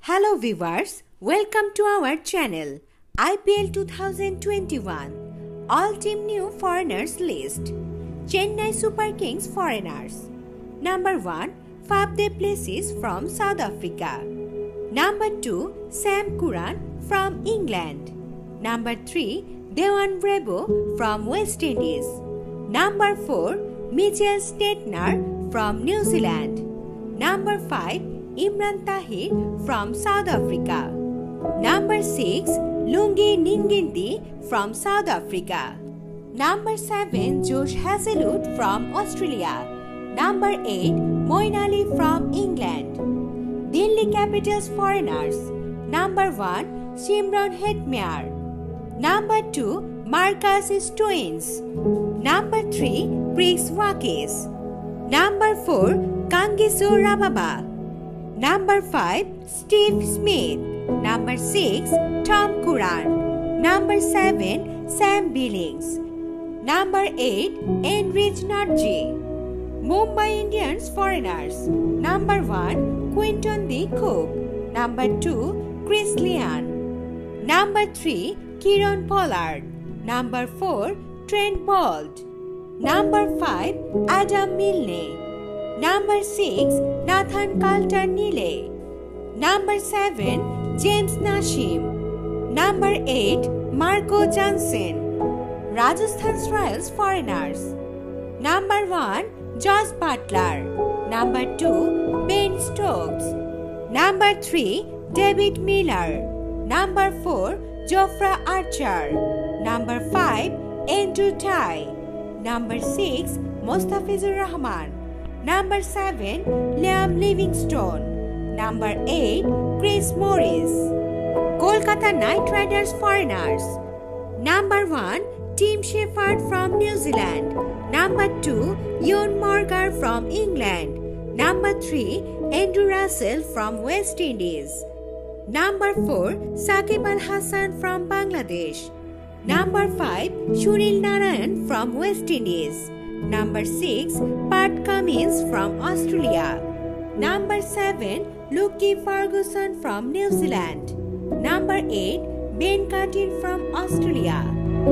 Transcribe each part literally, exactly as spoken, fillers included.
Hello viewers, welcome to our channel I P L twenty twenty-one All Team New Foreigners List. Chennai Super Kings Foreigners. Number one, Faf du Plessis from South Africa. Number two, Sam Curran from England. Number three, Dewan Bravo from West Indies. Number four, Mitchell Stettner from New Zealand. Number five, Imran Tahir from South Africa. Number six, Lungi Ninginti from South Africa. Number seven, Josh Hazlewood from Australia. Number eight, Moeen Ali from England. Delhi Capitals Foreigners. Number one, Shimron Hetmyer. Number two, Marcus Stoinis. Number three, Chris Waakes. Number four, Kagiso Rababa. Number five, Steve Smith. Number six, Tom Curran. Number seven, Sam Billings. Number eight, Enrich Narji. Mumbai Indians Foreigners. Number one, Quinton de Kock. Number two, Chris Lyon. Number three, Kieron Pollard. Number four, Trent Boult. Number five, Adam Milne. Number six, Nathan Coulter-Nile. Number seven, James Naismith. Number eight, Marco Jansen. Rajasthan Royals Foreigners. Number one, Josh Buttler. Number two, Ben Stokes. Number three, David Miller. Number four, Jofra Archer. Number five, Andrew Tye. Number six, Mustafizur Rahman. Number seven, Liam Livingstone. Number eight, Chris Morris. Kolkata Knight Riders Foreigners. Number one, Tim Shepherd from New Zealand. Number two, Ewan Morgan from England. Number three, Andrew Russell from West Indies. Number four, Saqib Al Hasan from Bangladesh. Number five, Sunil Narayan from West Indies. Number six, Pat Cummins from Australia. Number seven, Lockie Ferguson from New Zealand. Number eight, Ben Cuttin from Australia.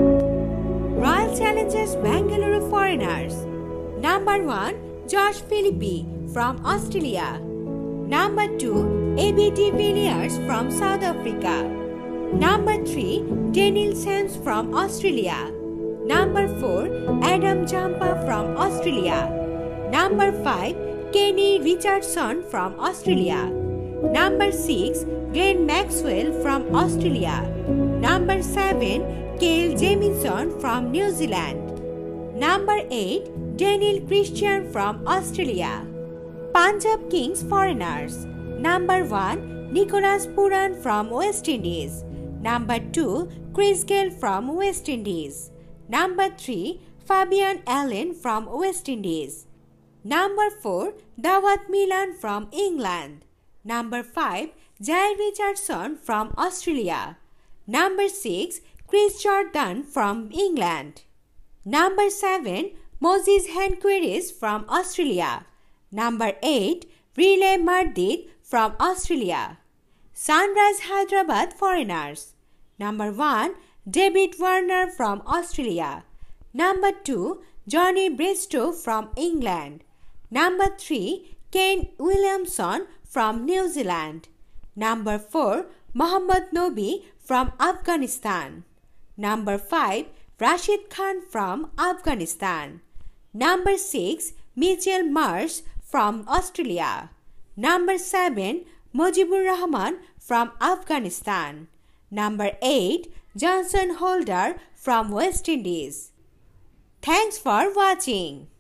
Royal Challengers Bangalore Foreigners. Number one, Josh Philippi from Australia. Number two, A B de Villiers from South Africa. Number three, Daniel Sams from Australia. Number four, Adam Champa from Australia. Number five, Kenny Richardson from Australia. Number six, Glenn Maxwell from Australia. Number seven, Kyle Jamieson from New Zealand. Number eight, Daniel Christian from Australia. Punjab Kings Foreigners. Number one, Nicholas Pooran from West Indies. Number two, Chris Gayle from West Indies. Number three, Fabian Allen from West Indies. Number four, Dawat Milan from England. Number five, Jai Richardson from Australia. Number six, Chris Jordan from England. Number seven, Moses Henqueris from Australia. Number eight, Relay Mardit from Australia. Sunrise Hyderabad Foreigners. Number one, David Warner from Australia. Number two, Johnny Bristow from England. Number three, Kane Williamson from New Zealand. Number four, Mohammad Nobi from Afghanistan. Number five, Rashid Khan from Afghanistan. Number six, Mitchell Marsh from Australia. Number seven, Mujibur Rahman from Afghanistan. Number eight, Johnson Holder from West Indies. Thanks for watching.